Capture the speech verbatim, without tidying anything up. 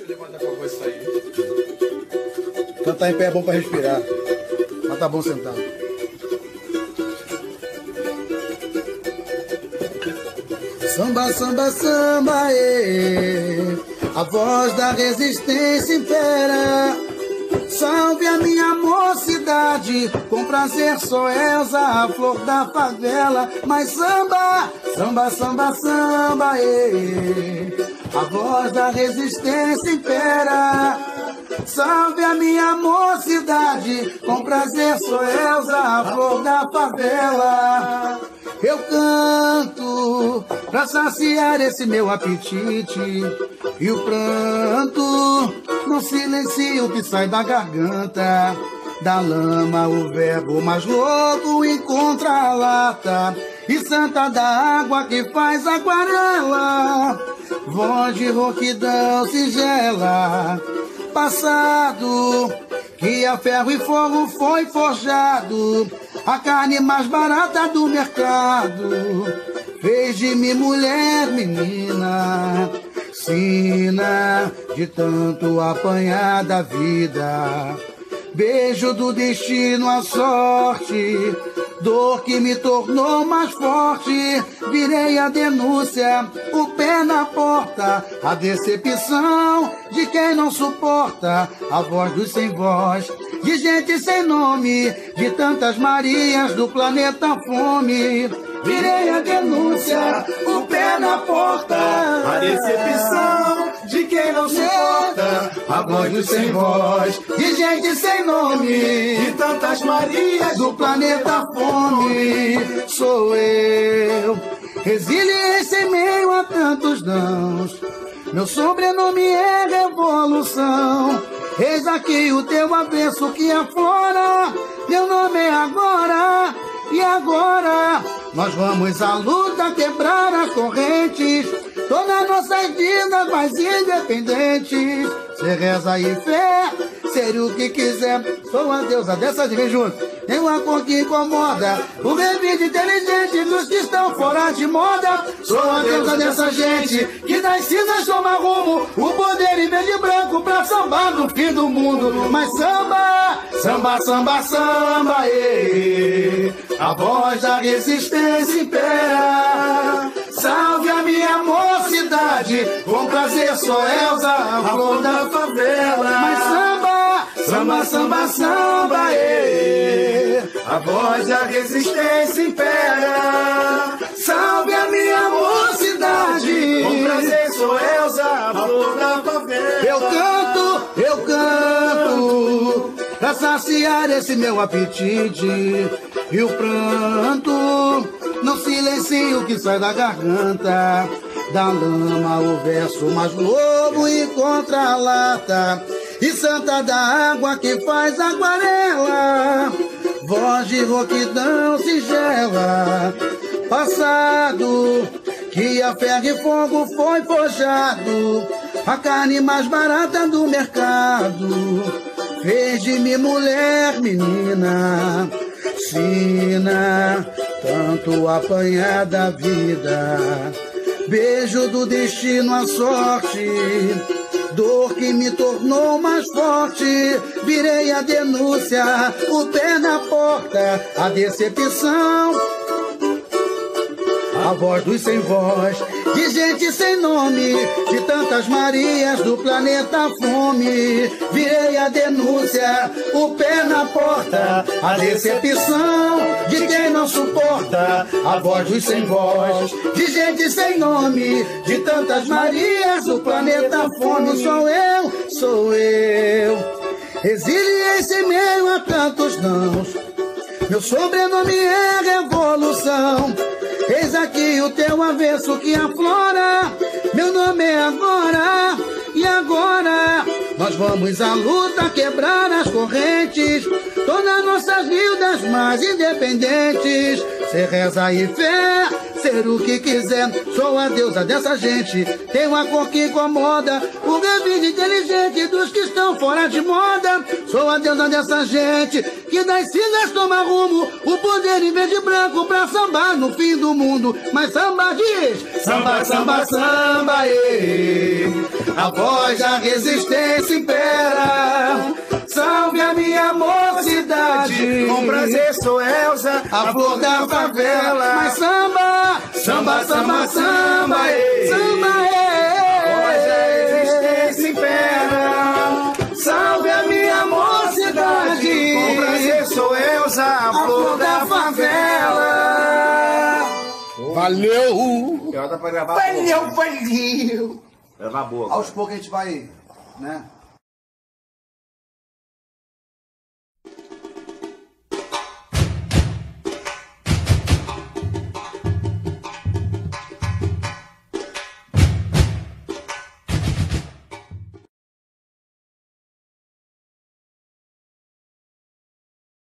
levanta com a voz sair. Cantar em pé é bom pra respirar, mas tá bom sentado. Samba, samba, samba, ê, a voz da resistência impera. Salve a minha mocidade, com prazer sou Elza, a flor da favela. Mas samba, samba, samba, samba, ê, a voz da resistência impera. Salve a minha mocidade, com prazer sou Elza, a flor da favela. Eu canto pra saciar esse meu apetite, e o pranto não silencia o que sai da garganta. Da lama o verbo mais louco encontra a lata, e santa da água que faz aquarela. Voz de rouquidão singela, passado que a ferro e fogo foi forjado. A carne mais barata do mercado fez de mim mulher, menina. Sina de tanto apanhar da vida, beijo do destino, a sorte, dor que me tornou mais forte. Virei a denúncia, o pé na porta, a decepção de quem não suporta a voz dos sem voz, de gente sem nome, de tantas Marias do planeta fome. Virei a denúncia, o pé na porta, a decepção de quem não suporta a voz dos sem voz, de gente sem nome, de tantas Marias do planeta fome. Sou eu, resiliência em meio a tantos nãos, meu sobrenome é revolução. Eis aqui o teu avesso que aflora, meu nome é agora. E agora nós vamos à luta, quebrar as correntes, tornar nossas vidas mais independentes. Cê reza e fé, ser o que quiser, sou a deusa dessa de vem junto. Tem uma cor que incomoda, o revide inteligente dos que estão fora de moda. Sou a deusa dessa gente que das cinzas toma rumo, o poder em verde e branco pra sambar no fim do mundo. Mas samba, samba, samba, samba, ê, a voz da resistência impera. Salve a minha mocidade, com prazer sou Elza, a flor da favela. Mas samba, samba, samba, samba, ê, a voz da resistência impera. Salve a minha mocidade, com prazer sou Elza, a flor da favela. Eu canto, eu canto pra saciar esse meu apetite, e o pranto não silencia o que sai da garganta. Da lama o verso mais lobo encontra a lata, e santa da água que faz aquarela. Voz de rouquidão singela, passado que a ferro e fogo foi forjado. A carne mais barata do mercado fez de mim mulher, menina. Sina tanto apanhar da vida, beijo do destino, a sorte, dor que me tornou mais forte. Virei a denúncia, o pé na porta, a decepção, a voz dos sem voz, de gente sem nome, de tantas Marias do planeta fome. Virei a denúncia, o pé na porta, a decepção de quem não suporta a voz dos sem voz, de gente sem nome, de tantas Marias do planeta fome. Sou eu, sou eu, resiliência em meio a tantos nãos, meu sobrenome é revolução. Eis aqui o teu avesso que aflora, meu nome é agora. E agora nós vamos à luta, quebrar as correntes, tornar nossas vidas mais independentes. Cê reza e fé, ser o que quiser, sou a deusa dessa gente. Tem uma cor que incomoda, o revide inteligente dos que estão fora de moda. Sou a deusa dessa gente que das cinzas toma rumo, o poder em verde e branco pra sambar no fim do mundo. Mas samba diz, samba, samba, samba, ê, a voz da resistência impera. Salve a minha mocidade, com prazer sou Elza, a flor da favela. Mas samba, samba, samba, samba, ê, samba, ê, a voz da resistência impera. Salve a minha mocidade, com prazer sou Elza, a flor da favela. Valeu! Valeu, valeu! Gravar boa. Aos poucos a gente vai, né?